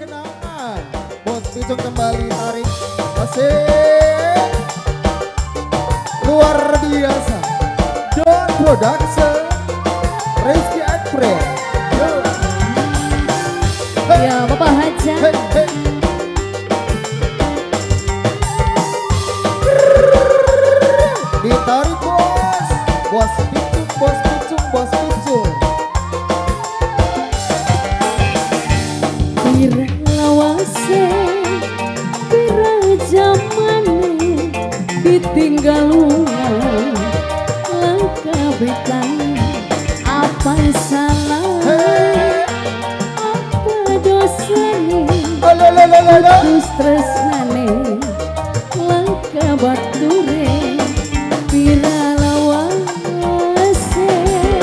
kenangan. Bos Picung kembali tarik. Asik. Luar biasa. Don Production. Rizky Akpre. Ya Bapak Haja. Hey, hey. Ditarik bos. Bos Picung, bos Picung, bos Picung. Pira lawase, pira jamane, ditinggal lunga, langkah betang, apa salah, apa dosane, putus tresnane, langkah bature, pira lawase.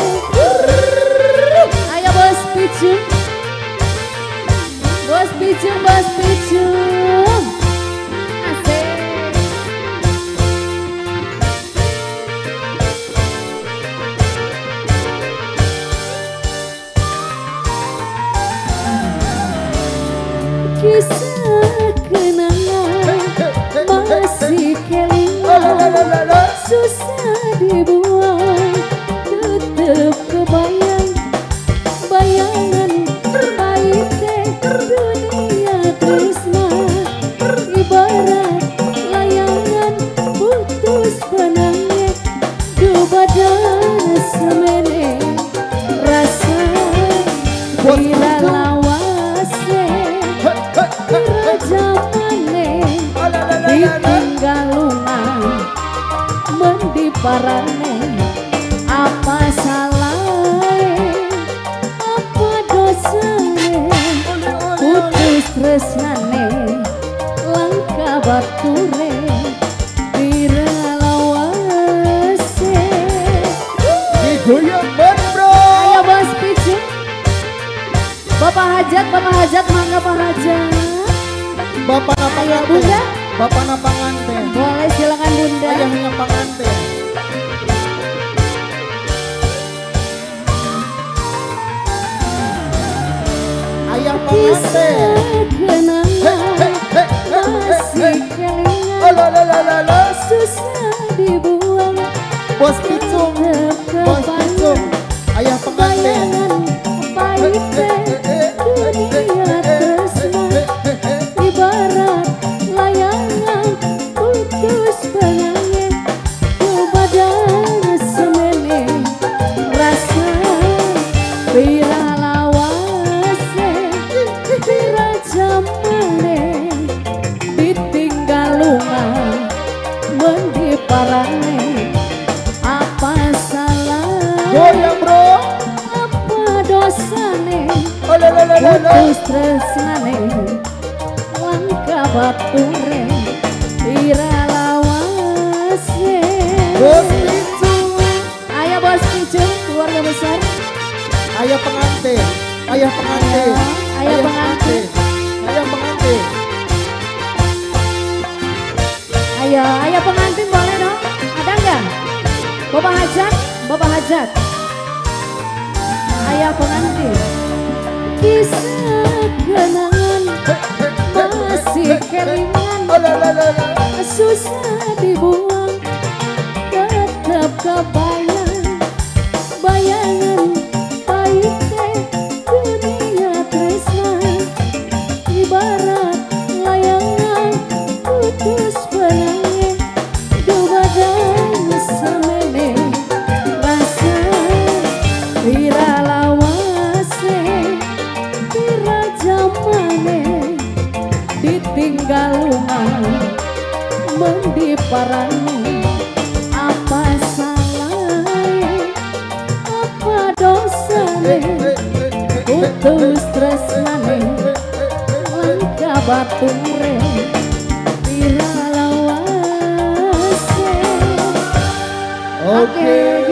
Ayo bos Picung. Bos Picung, Bos Picung. Asik. Kisah kenangan masih kelingan, susah dibuang, tetep kebayang, bayangan baiknya dunia tresna, ibarat layangan putus benangnya, du badan semene rasa bila lawase, bila jamane ditinggal lunga, mendiparane apa salah, apa dosane, putus tresnane, langkah bature, pira lawase. Digoyang banget bro. Ayo Bos Picung. Bapak Hajat, mangga Pak Hajat. Bapak napa Ayo Bunda. Bapak napa nganten. Boleh silakan Bunda. Ayahnya panganten. Ayah panganten. Kenangan masih kelingan, susah dibuang, Bos Picung, Bos Picung. Ayah panganten. bayangan baiknya dunia tresna, ibarat layangan putus benangnya, du badan semene rasa, pira lawase, pira jamane, ditinggal lunga, mendiparane, apa salah, Goyang bro. apa dosane, putus tresnane, langkah bature, pira lawase. Bos Picung. Ayo Bos Picung, keluarga besar. Ayah pengantin. Ayah pengantin. Ayah pengantin. Ayah pengantin. Ayo pengantin boleh dong? Ada nggak? Bapak Hajat, Bapak Hajat. Ayah pengantin. Kisah kenangan masih kelingan, susah dibuang, tetap kebayang, bayangan baiknya dunia tresna, ibarat layangan putus benangnya, du badan semene rasa, pira lawase, pira jamane, ditinggal lunga, mendiparane, apa salah, apa dosane, putus tresnane, langkah bature, pira lawase. Oke.